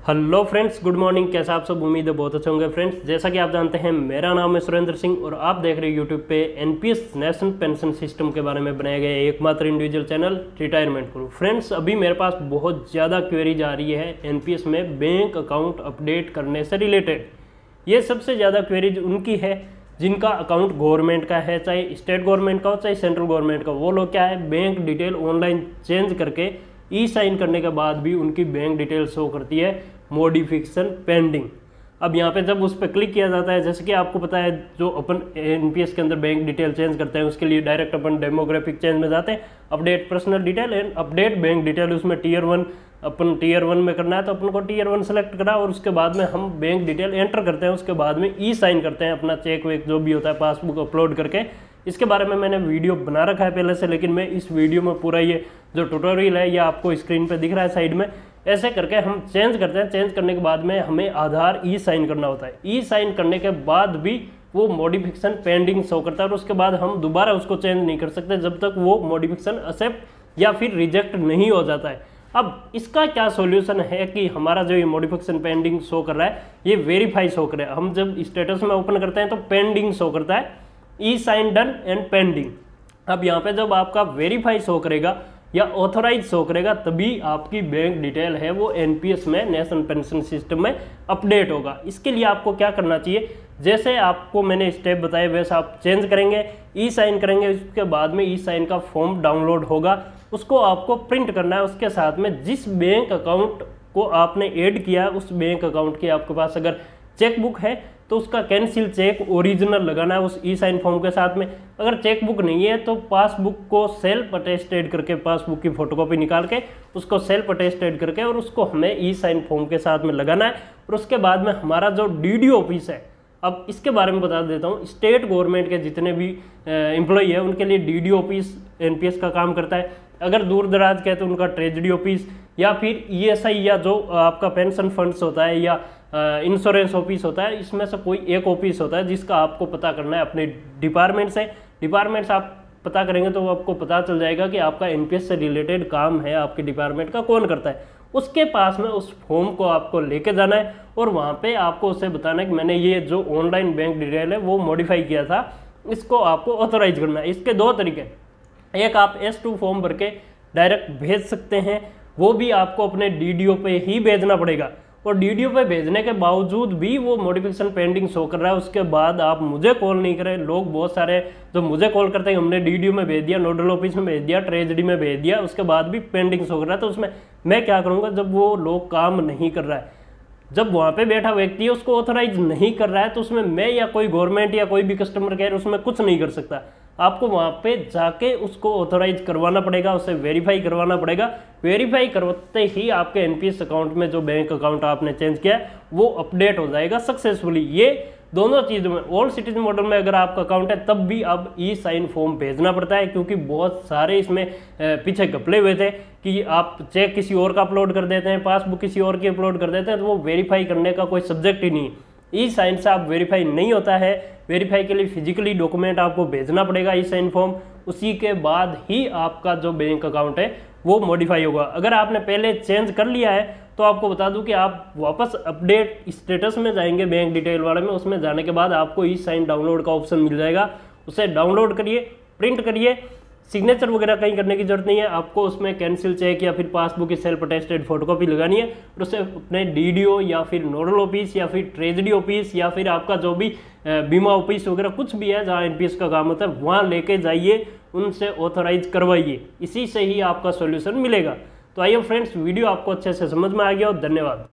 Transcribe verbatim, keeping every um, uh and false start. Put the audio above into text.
Hello friends, good morning. कैसा आप सब? उम्मीद है बहुत अच्छे होंगे फ्रेंड्स। जैसा कि आप जानते हैं, मेरा नाम है सुरेंद्र सिंह और आप देख रहे हैं यूट्यूब पे एनपीएस नेशनल पेंशन सिस्टम के बारे में बनाया गया एकमात्र individual channel retirement guru. Friends, अभी मेरे पास बहुत ज़्यादा क्वेरीज आ रही है एनपीएस में बैंक अकाउंट अपडेट करने से रिलेटेड। ये सबसे ज़्यादा क्वेरीज उनकी है जिनका अकाउंट गवर्नमेंट का है, चाहे स्टेट गवर्नमेंट का हो चाहे सेंट्रल गवर्नमेंट का। वो लोग क्या है, बैंक डिटेल ऑनलाइन चेंज करके ई साइन करने के बाद भी उनकी बैंक डिटेल शो करती है मॉडिफिकेशन पेंडिंग। अब यहाँ पे जब उस पर क्लिक किया जाता है, जैसे कि आपको पता है, जो अपन एनपीएस के अंदर बैंक डिटेल चेंज करते हैं उसके लिए डायरेक्ट अपन डेमोग्राफिक चेंज में जाते हैं, update personal detail and update bank detail. उसमें टीयर वन अपन टीयर वन में करना है तो अपन को टीयर वन सेलेक्ट करा और उसके बाद में हम बैंक डिटेल एंटर करते हैं। उसके बाद में ई साइन करते हैं अपना चेक वेक जो भी होता है, पासबुक अपलोड करके। इसके बारे में मैंने वीडियो बना रखा है पहले से, लेकिन मैं इस वीडियो में पूरा ये जो ट्यूटोरियल है ये आपको स्क्रीन पे दिख रहा है साइड में, ऐसे करके हम चेंज करते हैं। चेंज करने के बाद में हमें आधार ई साइन करना होता है। ई साइन करने के बाद भी वो मॉडिफिकेशन पेंडिंग शो करता है और उसके बाद हम दोबारा उसको चेंज नहीं कर सकते जब तक वो मॉडिफिकेशन एक्सेप्ट या फिर रिजेक्ट नहीं हो जाता है। अब इसका क्या सॉल्यूशन है कि हमारा जो ये मॉडिफिकेशन पेंडिंग शो कर रहा है ये वेरीफाई शो कर रहा है। हम जब स्टेटस में ओपन करते हैं तो पेंडिंग शो करता है, E sign done and pending. अब यहाँ पे जब आपका वेरीफाई शो करेगा या ऑथोराइज शो करेगा तभी आपकी बैंक डिटेल है वो एनपीएस में, नेशनल पेंशन सिस्टम में अपडेट होगा। इसके लिए आपको क्या करना चाहिए, जैसे आपको मैंने स्टेप बताए वैसे आप चेंज करेंगे, ई साइन करेंगे। उसके बाद में ई साइन का फॉर्म डाउनलोड होगा, उसको आपको प्रिंट करना है। उसके साथ में जिस बैंक अकाउंट को आपने ऐड किया है उस बैंक अकाउंट की आपके पास अगर चेकबुक है तो उसका कैंसिल चेक ओरिजिनल लगाना है उस ई साइन फॉर्म के साथ में। अगर चेकबुक नहीं है तो पासबुक को सेल्फ अटेस्टेड करके, पासबुक की फोटोकॉपी निकाल के उसको सेल्फ अटेस्टेड करके और उसको हमें ई साइन फॉर्म के साथ में लगाना है। और उसके बाद में हमारा जो डीडी ऑफिस है, अब इसके बारे में बता देता हूँ, स्टेट गवर्नमेंट के जितने भी एम्प्लॉई है उनके लिए डीडी ऑफिस एनपीएस का काम करता है। अगर दूर दराज के तो उनका ट्रेजरी ऑफिस या फिर ईएसआई या जो आपका पेंशन फंड्स होता है या इंश्योरेंस ऑफिस होता है, इसमें से कोई एक ऑफिस होता है जिसका आपको पता करना है अपने डिपार्टमेंट से। डिपार्टमेंट से आप पता करेंगे तो आपको पता चल जाएगा कि आपका एनपीएस से रिलेटेड काम है आपके डिपार्टमेंट का कौन करता है। उसके पास में उस फॉर्म को आपको लेके जाना है और वहाँ पे आपको उसे बताना है कि मैंने ये जो ऑनलाइन बैंक डिटेल है वो मॉडिफाई किया था, इसको आपको ऑथोराइज करना है। इसके दो तरीके, एक आप एस टू फॉर्म भर के डायरेक्ट भेज सकते हैं, वो भी आपको अपने डीडीओ पे ही भेजना पड़ेगा। और डीडीओ पे भेजने के बावजूद भी वो मॉडिफिकेशन पेंडिंग शो कर रहा है, उसके बाद आप मुझे कॉल नहीं करें। लोग बहुत सारे जो मुझे कॉल करते हैं, हमने डीडीओ में भेज दिया, नोडल ऑफिस में भेज दिया, ट्रेजरी में भेज दिया, उसके बाद भी पेंडिंग शो कर रहा है। तो उसमें मैं क्या करूँगा, जब वो लोग काम नहीं कर रहा है, जब वहाँ पे बैठा व्यक्ति है उसको ऑथोराइज नहीं कर रहा है, तो उसमें मैं या कोई गवर्नमेंट या कोई भी कस्टमर केयर उसमें कुछ नहीं कर सकता। आपको वहाँ पे जाके उसको ऑथोराइज करवाना पड़ेगा, उसे वेरीफाई करवाना पड़ेगा। वेरीफाई करवाते ही आपके एनपीएस अकाउंट में जो बैंक अकाउंट आपने चेंज किया है वो अपडेट हो जाएगा सक्सेसफुली। ये दोनों चीज़ों में, ओल्ड सिटीजन मॉडल में अगर आपका अकाउंट है तब भी अब ई साइन फॉर्म भेजना पड़ता है, क्योंकि बहुत सारे इसमें पीछे घपले हुए थे कि आप चेक किसी और का अपलोड कर देते हैं, पासबुक किसी और की अपलोड कर देते हैं, तो वो वेरीफाई करने का कोई सब्जेक्ट ही नहीं है। ई साइन से आप वेरीफाई नहीं होता है। वेरीफाई के लिए फिजिकली डॉक्यूमेंट आपको भेजना पड़ेगा, ई साइन फॉर्म, उसी के बाद ही आपका जो बैंक अकाउंट है वो मॉडिफाई होगा। अगर आपने पहले चेंज कर लिया है तो आपको बता दूं कि आप वापस अपडेट स्टेटस में जाएंगे बैंक डिटेल वाले में, उसमें जाने के बाद आपको ई साइन डाउनलोड का ऑप्शन मिल जाएगा। उसे डाउनलोड करिए, प्रिंट करिए, सिग्नेचर वगैरह कहीं करने की जरूरत नहीं है आपको। उसमें कैंसिल चेक या फिर पासबुक की सेल्फ अटेस्टेड फोटोकॉपी लगानी है और उसे अपने डीडीओ या फिर नोडल ऑफिस या फिर ट्रेजरी ऑफिस या फिर आपका जो भी बीमा ऑफिस वगैरह कुछ भी है जहाँ एनपीएस का काम होता है वहाँ लेके जाइए, उनसे ऑथोराइज करवाइए। इसी से ही आपका सॉल्यूशन मिलेगा। तो आइए फ्रेंड्स, वीडियो आपको अच्छे से समझ में आ गया हो। धन्यवाद।